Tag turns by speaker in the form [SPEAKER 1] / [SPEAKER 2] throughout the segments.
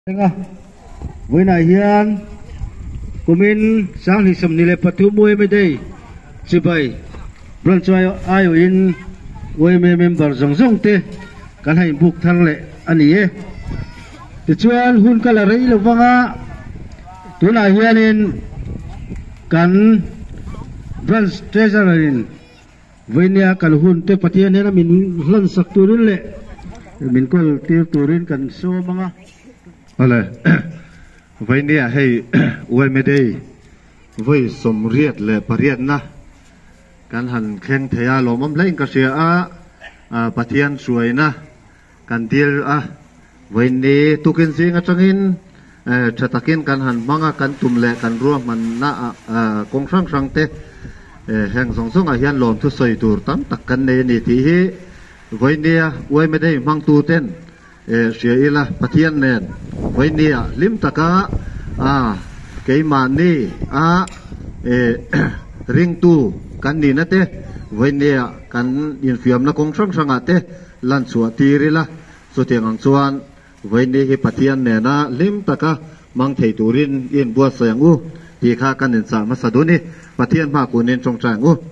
[SPEAKER 1] với này hiền của mình sáng thì sầm nile pathu muai mai đây chỉ vậy branch ai in với member zong zong te kan hai buk thang le ani e ti chuan hun kala rei lo wanga tu na hian in kan branch treasurer in với nia kan hun te pathian ne min hlan sak turin le min kol tir turin kan so manga
[SPEAKER 2] ale vậy nè hay uai me đây với som riết le pariat na kan han khen thea lo mom lein ka sia a pathian suai na kan dil vậy nè tu ken sing atangin chatakin kan han manga kan tum le kan ruam man na kong sang sang te heng song song a hian lom thu soi tur tam tak kan ne ni thi hi vậy nè uai me đây mang tu ten sia ila pathian nen vậy nè lim taka cái mà ni ring tu kan ni na te vậy nè kan in fiam na kong sang sang ate lan suwa tirila so tiang ang chuan vậy nè hi pathian ne na lim taka mang thei turin in bua sayang u ti kha kan in sa ma saduni pathian ma kunin chong chang u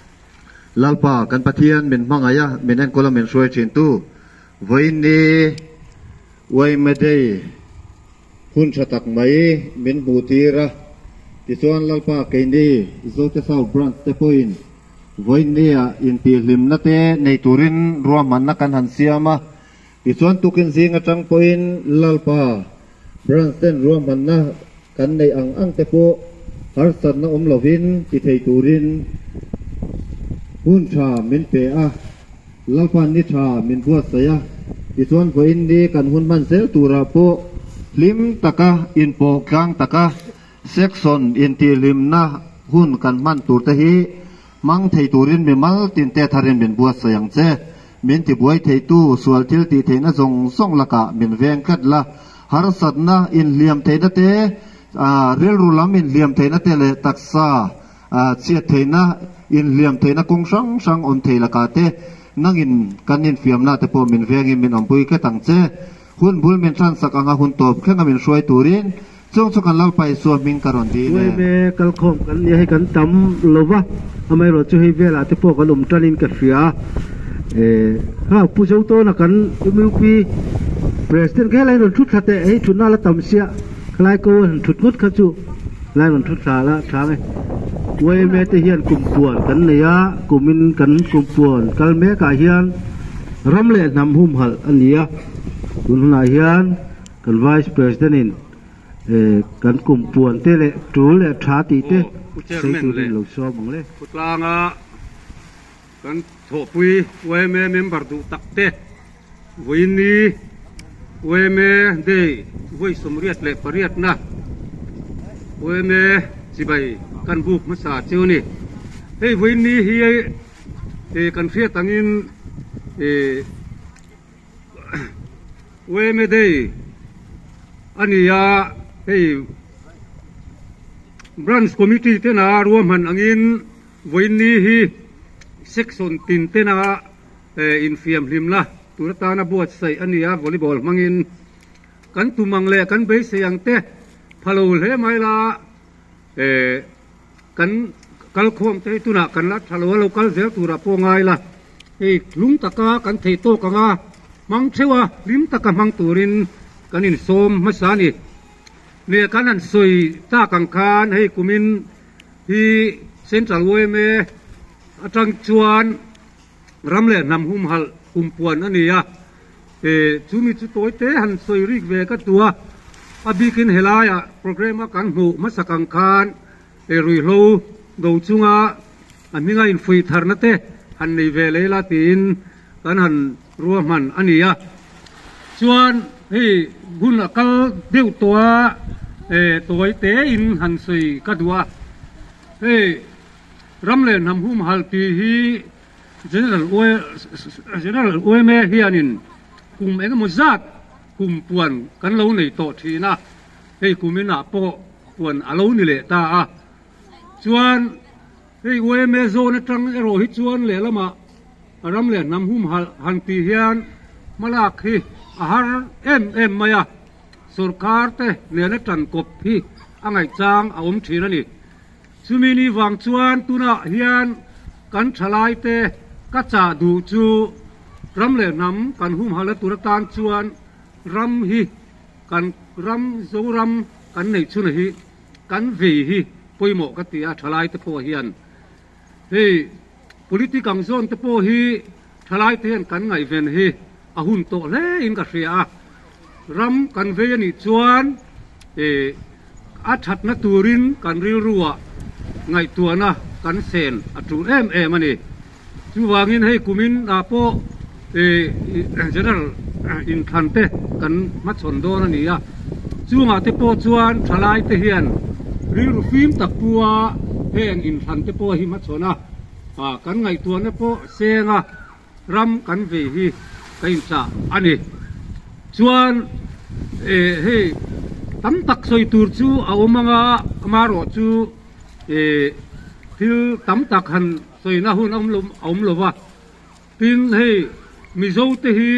[SPEAKER 2] lalpa kan pathian min mangaya min en kolam min suai chin tu vậy nè uai me dei hun chatak mai min butira ti chuan lalpa ke ni zo te sau brand te point voi nia in pi lim na te nei turin ruaman na kan han siama ti chuan tukin zing atang point lalpa brand ten ruaman na kan nei ang te po har san na lovin ti thei turin hun cha min pe lalpa ni cha min buat saya ti chuan voi ni kan hun man sel tura po lim taka in po kang taka section in ti lim na hun kan man tur te hi mang thei turin mi mal tin te tharin bin buat sayang che min ti buai thei tu sual til ti theina zong song laka min veng khat la har sat na in liam theina te rel rulam in liam theina te le taksa chiat theina in liam theina kong sang sang on thei laka te nangin kanin fiam na te po min veng in min ampui ke tang che hun bul min tran sak anga hun top khenga min suai turin chung chu kan lalpai so min karon di
[SPEAKER 1] we me kal khom kan ye kan tam lova amai ro chu hi vela te po kan tranin ka fia ha pu jau to na kan UP president ke lai ron thut thate ei thuna la tam sia klai ko thut ngut kha chu lai ron thut sa la tha ngai we me te hian kum puan kan ne ya kumin kan kum puan kal me ka hian ramle nam hum hal ania kun na hian kan vice president in kan kum puan te le tu le tha ti te sei tu rin lo so mong le
[SPEAKER 3] putlanga kan tho pui we me member du tak te wini we me de voi somriat le pariat na we me sibai kan buk masa chu ni hey wini hi kan fiat angin we me de ania hey branch committee te na ruam han angin voini hi section tin te na in fiam hlim la turata na buat sai ania volleyball mangin kan tumang le kan be sayang te phalo le mai la kan kal khom te tuna kan la thalo local zel tura po ngai la hey lung taka kan thei to kanga mang chewa lim taka mang turin kanin som masani ne kanan soi ta kang khan hei kumin hi central way me atang chuan ramle nam hum hal kumpuan ania chumi chu toy te han soi rik ve ka tua abikin helaya program kan hu masakang khan rui lo do chunga aminga in fui tharna te han nei ve le la tin kan han ruaman ania chuan hei gun akal deu toa toy te in han sui ka dua hey ramle nam hum hal pi hi general oil me hianin kum eng mozat kum puan kan lo nei to thina hey kumina po puan alo ni le ta chuan hey oil me zo na tang ero hi chuan le lama ramle nam hum hal han pi hian malak hi ahar em maya सरकार ते ने टन कप hi angai chang a thina ni chumini wang chuan tuna hian kan thalai te ka cha du chu ram le nam kan hum hala turatan chuan ram hi kan ram zo ram kan nei chuna hi kan ve hi poimo ka tia thalai te po hian hei politikang zon te po hi thalai te hian kan ngai ven hi a hun to le in ka ria ram kan ve ni chuan a that na turin kan ril ruwa ngai tua na kan sen a tu em ani chu wangin hei kumin a po general in thante kan ma chon do na ni a chu nga te po chuan thalai te hian ril ru fim tapua heng in thante po hi ma chona kan ngai tua na po senga ram kan ve hi kain cha ani chuan hei tam tak soi tur chu a omanga amaro chu thil tam tak han soi na hun om lova tin hei mizo te hi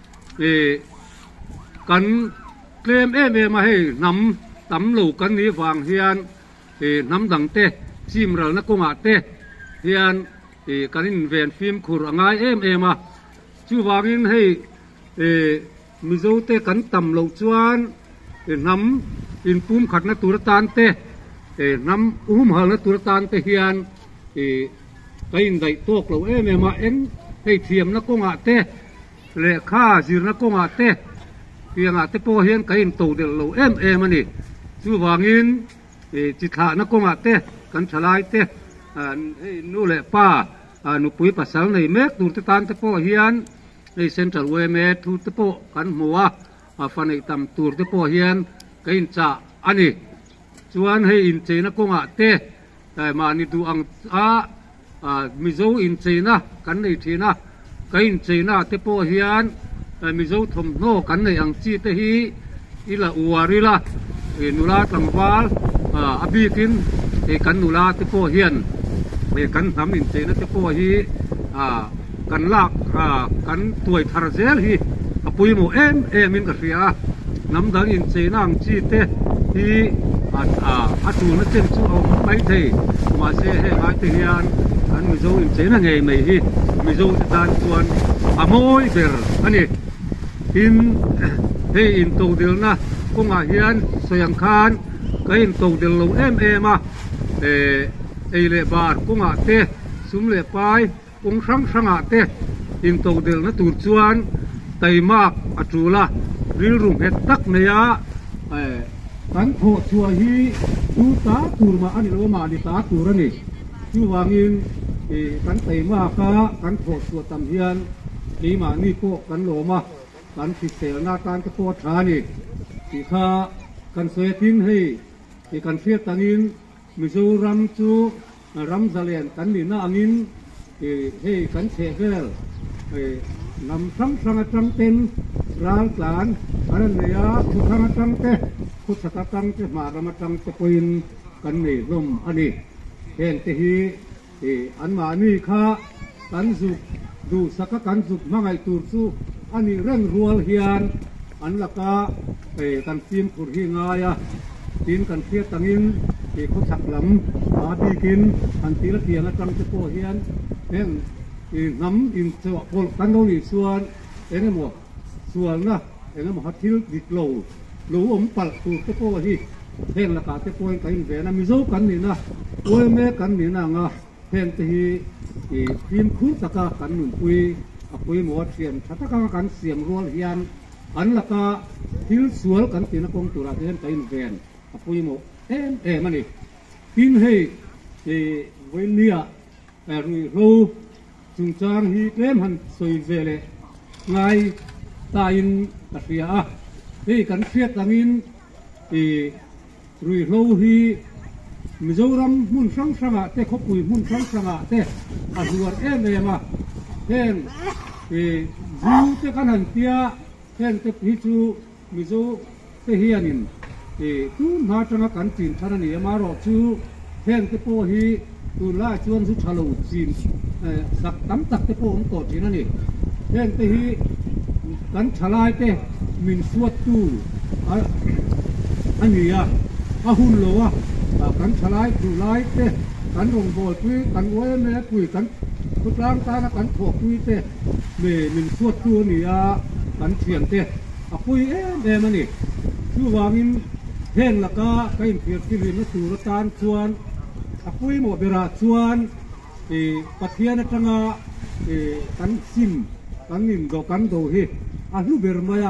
[SPEAKER 3] kan claim ma hei nam tam lo kan ni wang hian nam dang te chim ral na konga te hian kan in ven phim khur angai ma chu wangin hei mizo te kan tam lo chuan nam in pum khat na turatan te nam hal na turatan te hian kain dai tok lo ma en hei thiam na konga te le kha zir na konga te pianga te po hian kain to del lo ani chu wangin chi tha na konga te kan thalai te nu le pa nu pui pasal nei mek tur te tan te po hian ei central we me thu te po kan muwa fanei tam tur te po hian kain cha ani chuan hei in cheina konga te ma ni du ang mizo in cheina kan nei thina kain cheina te po hian mizo thom no kan nei ang chi te hi ila uarila nula tangwal abikin kan nula te po hian kan nam in cheina te po hi kan lak kan tuai thar zel hi apui mo min ka ria nam dang in cheina ang chi te hi tu na chen chu pai thei ma se he ai te hian kan mizo in cheina ngei mai hi mizo te dan chuan amoi ber ani in hei in to dil na konga hian soyang khan kai in to dil lo ma le bar konga te sum le pai kong sang te in to dil na tur chuan taimak atula ril rum het tak ne ya kan tho chua hi tu ta tur ma ani lo ma ni ta tur ani chu wangin kan taimak ka kan tho chua tam hian ni ma ni po kan lo ma kan fi sel na kan te po tha ni ti kha kan soi tin hei kan fiat tangin mizoram chu ram zalian kan ni na angin hei kan che vel nam sang atang ten ral klan aran ya khu sang atang te khu sakatang te ma ram atang te poin kan nei lom ani hen te hi an ma ni kha kan zu du saka kan zu mangai tur chu ani reng rual hian an laka kan sim khur hi nga ya tin kan fiat tangin khu sak lam bikin an tila tiang atang te po hian hen nam in chwa pol kan do ni suan ene mo suan na ene mo hatil dik lo pal tu te po hi hen la ka te po ka in ve na mi zo kan ni na oi me kan ni na nga hen te hi phim khu taka kan nun pui apui mo thiam thata ka kan siam rol hian an la ka thil sual kan tin na kong tura hen ka in ven apui mo mani tin hei voilia rui ro chung chang hi tlem han soi vele ngai ta in ria hei kan fiat angin rui ro hi mizoram mun sang te khopui mun sang te azuar ma hen zu te kan han tia hen te pi chu mizo te hianin tu na tanga kan tin thana ni ma ro chu hen te po hi tu la chuan zu thalo chin sak tam tak te po to chin ani hen te hi kan thalai te min suat tu อันนี้หุ่นโลกันฉลายถูไล่เตะกันลงโบคุยกันไว้แม่คุยกันทุกร่างตากันถกคุยเตะเมื่อหนึ่งสวดตัวนี่กันเฉียงเตะคุยเดมันนี่คือว่ามินเห็นละก็ใครเพียรที่ริมสู่รตานชวนคุยหมดเวลาชวนปัทยานักงากันซิมกันนิมดกันโดเฮลูเบอร์มาย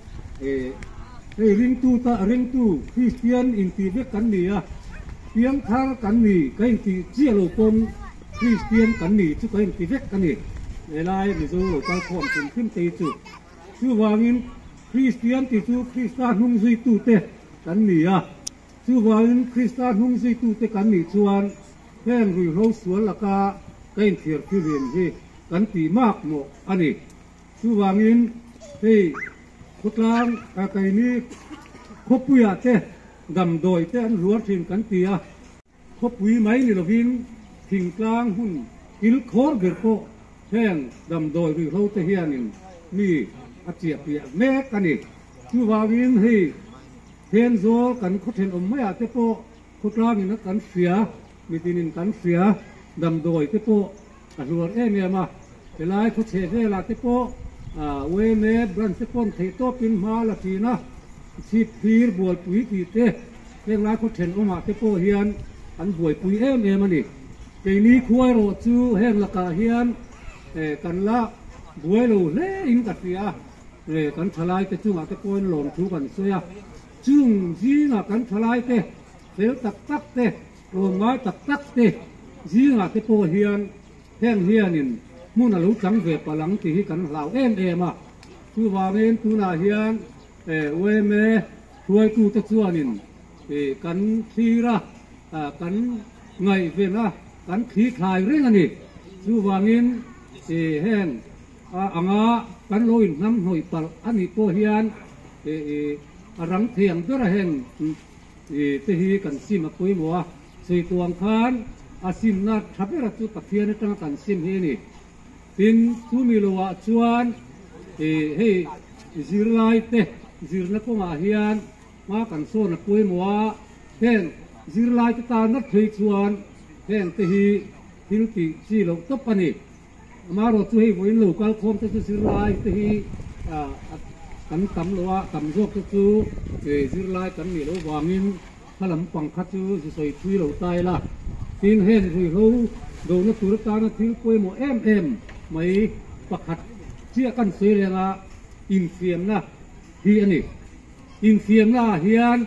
[SPEAKER 3] ริงตูคริสเตียนอินทีเวกันนี่เพียงทางกันนี่ก็อินทีเจียโลปนคริสเตียนกันนี่ทุกอินทีเวกันนี่เวลาดิโซการข่มขึ้นขึ้นตีจุชื่อว่ามินคริสเตียนติจูคริสตานหุ่งซุยตูเตกันนี่ชื่อว่ามินคริสตานหุ่งซุยตูเตกันนี่ชวนแห่งรุยโรสวนละกาก็อินทีที่เรียนที่กันตีมากโมอันนี้ชื่อว่ามินที่พุทธางไก่นี้คบปุยเตะดำโดยเตะอันรัวทิ้งกันเตียคบปุยไหมนี่เราพิงทิ้งกลางหุ่นกิลคอร์เกิดโปแท่งดำโดยหรือเราเตะเฮียนินนี่อาเจียเปียแม่กันนี่คือว่าวินให้เทนโซกันเขาเทนอมไม่อาเตะโปพุทธางนี่นักกันเสียมีตีนินกันเสียดำโดยเตะโปรัวเนี่ยมาเวลาเขาเชดเวลาเตะโปเวเนบรันสปอนเทโตปินมาลาทีนะชีพีร์บวชปุยทีเตะเรื่องราวเขาเห็นออกมาเตโปเฮียนอันบวชปุยมันนี่ปีนี้คุยโรจูเฮงละกาเฮียนกันละบวชโลเล่อินกัดเสียกันทลายเตจุงอาเตโปนหลงชูกันเสียจุงจีน่ะกันทลายเตเซลตักเตลงไม้ตักเตจีน่ะเตโปเฮียนแท่งเฮียนินมุ่งรู้จังเวปหลังที่กันเหล่ามาคือว่าเมนตุนาเฮียนเวเมช่วยกูตะชัวนินกันทีระกันไงเวนะกันขี้คลายเรื่องอันนี้คือว่าเมนแห้งอ่างกันลอยน้ำหอยปัลอันนี้โปเฮียนรังเทียงตัวแห้งที่กันซิมปุยมัวสุยตวงคานอาซิมนัดทับเวรจุตะเทียนตั้งกันซิมเฮนี่ปินทุมิโลวะชวนให้จิรไลเตจิรนักมาเฮียนมากันโซนปุยมัวเพ่งจิรไลตานัดเพยชวนเพ่งตีฮิลติจีโลตปนิมารถช่วยวินลูกกัลคอมจะจิรไลตีกันตำลัวตำโจกจูจิรไลกันมีโลวามินขลังปังคัดจูจะใส่ช่วยเราตายละปินเห็นช่วยเขาโดนตุรตานัดทิลปุยมัวไม่ประคัดเชื่อกันเสียเลยนะอินเฟียมนะเฮียนี่อินเฟียมนะเฮียน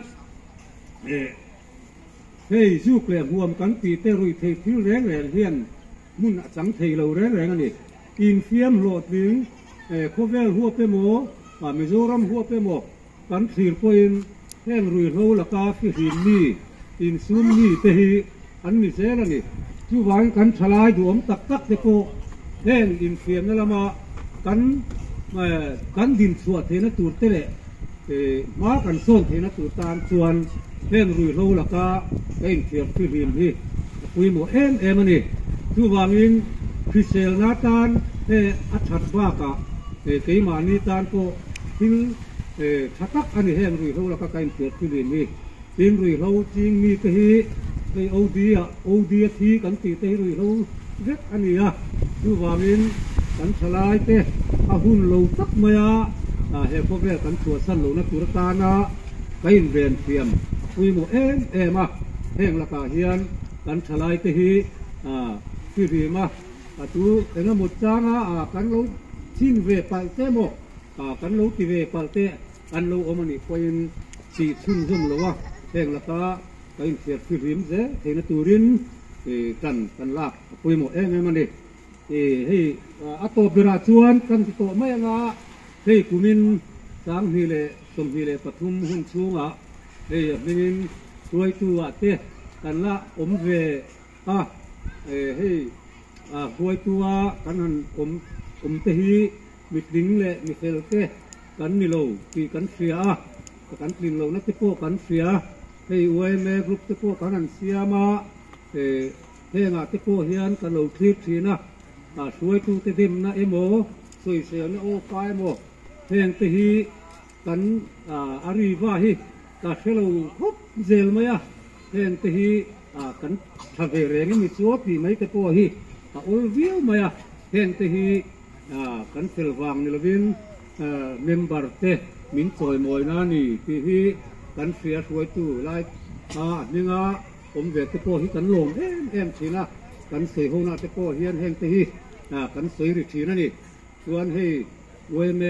[SPEAKER 3] เฮ้ยสู้เกลี่ยรวมกันตีเตรุยเทพิวแรงเฮียนมุ่นสังเทเราแรงอันนี้อินเฟียมโหลดถึงโคเวลหัวเปโมมิโซรัมหัวเปโมกันถีบปืนแท่งรุยโรลกาฟิหินนี่อินซุนนี่เตหีอันนี้เสียแล้วนี่จู่วางกันฉลายดวมตักเตโปแห่งอินเฟียมนั่นละมากันดินสวดเทนตูเตะมากันส่วนเทนตูตานส่วนแห่งรุยโรละกาเอ็นเฟียมฟิลิมที่คุยหมดมันนี่คือว่ามินพิเศษนาตานอัจฉริยะกะเกยมานีตานก็ทิ้งทักอันนี้แห่งรุยโรละกาเอ็นเฟียมฟิลิมนี่ทีมรุยโรจริงมีที่โอดีที่กันตีเตรุยโรเวกอันนี้คือว่ามินกันฉลายเตะหุ่นโลตักมาเฮพวกเรื่องกันตัวสั้นโลนักตุรตานะก็อินเวนเฟียมคุยโมมาแห่งละกาเฮียนกันฉลายเตะคือดีมาตูเอ็งหมดจานะกันโลชินเวปัลเตโมกันโลติเวปัลเตกันโลอมันนี่ก็อินสีชุ่มโลวะแห่งละกาก็อินเฟียคือริมเจเห็นตูรินกันลากคุยหมดมันนี่ให้อัตโตเบราชวนกันติโตไม่งาให้กุมินสังฮีเลสมฮีเลปฐุมหุ่นชูงะให้มินช่วยตัวเตะกันละเวให้ช่วยตัวกันหันเตหีมิดดิ้งเลมิเฟลเตะกันมิโลที่กันเสียกันปลินโลนักเตโปกันเสียให้อวยแม่กรุ๊ปเตโปกันหันเสียมาเฮงาเตโปเฮียนกันโลคลิปทีนะช่วยตูเตดิมนะโมสวยเสียนะโอไกโมเฮงเตหีกันอารีว่าฮีกาเชลคบเซลมาเห็นที่ฮีกันทำเรื่องมีชัวปีไม่แต่พอฮีอุลวิวมาเห็นที่ฮีกันเซลวังนี่ละวินเมมเบอร์เตมินซอยมวยนั่นนี่ที่ฮีกันเสียช่วยตู้ไล่นี่งาผมเวทแต่พอฮีกันลงเอ็มทีนะกันเสียหัวหน้าแต่พอเฮียนเห็นที่ฮีกันเสียริทีนั่นนี่ส่วนให้เวเม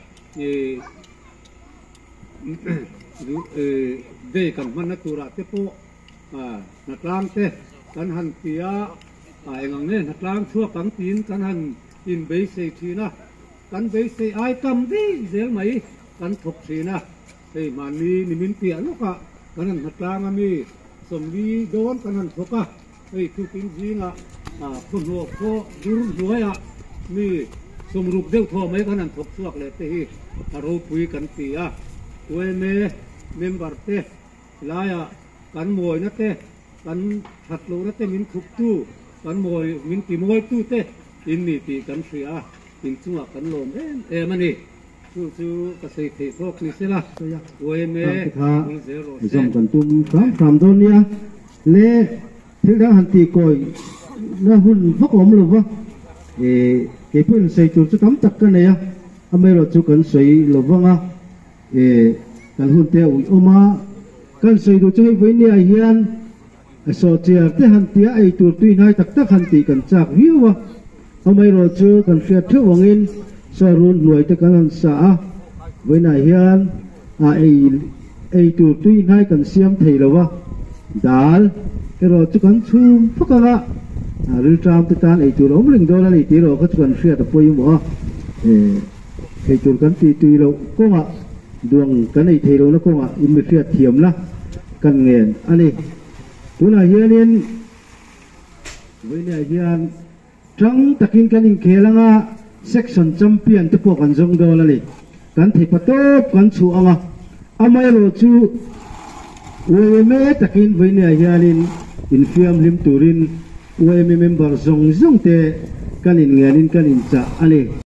[SPEAKER 3] เด็กกันมันนักตุระเตโปนักล้างเตกันหันเตียเองเนี่ยนักล้างชั่วกังตีนกันหันอินเบสเซทีนะกันเบสเซไอกำดีเสียไหมกันถกทีนะไอ้มันนี่นิมินเตียลูกอะกันหันนักล้างมีสมดีโดนกันหันถกอะไอ้ทุกินจีนะคนหัวโคดูรวยอะมีสมรูปเดียวทั่วไม่กันหันถกชั่วเลยเตะเราคุยกันเตียตัวเมมเบอร์เตลายกันมวยนั่นเตกันหัดโลนั่นเตมินทุกตู้กันมวยมินตีมวยตู้เตอินนี่ตีกันเสียอินชัวกันลมมันนี่ชูกระสีเทพวกนี้เสียละตัวมีเซโรเซ
[SPEAKER 1] ส่งกันตุ้มคำตัวเนี้ยเล่ถึงแล้วหันตีก่อยน่าหุ่นพวกผมหรือวะเก็บเพื่อนใส่จุดจะทำตักกันเนี่ยทำไมเราจุกันใส่หรือวะกันหุ่นเตะอุยอมากันใส่ดูจะให้ไว้เนี่ยเฮียนโซเชียลที่หันเตียไอตัวตุยนายตักหันตีกันจากวิวะทำไมเราเจอกันเฟียเท่าวังอินสรุนรวยแต่กันหันสาไว้เนี่ยเฮียนไอตัวตุยนายกันเสียมเทลวะดาลเราจุกันชูพวกกันละหรือตามติดตามไอตัวเราไม่เล่นโดนอะไรตีเราก็จุกันเฟียแต่ป่วยมั้งไอตัวกันตีตุยเราก็ว่าดวงกันไอเทโรนะก็ว่าอิมเมเฟียเทียมนะกันเงินอันนี้ตัวน่ะเฮียนินไว้เนี่ยเฮียนจังตะกินกันอิงเคลังอ่ะเซ็กชันแชมเปี้ยนที่พวกกันจงโดนอะไรกันที่ประตูกันชูอ่ะไม่รู้ชูเว้ยเมตะกินไว้เนี่ยเฮียนินอินฟิมลิมตูรินเว้ยเมมเบอร์จงเตกันอินเงินกันอินจ่าอันนี้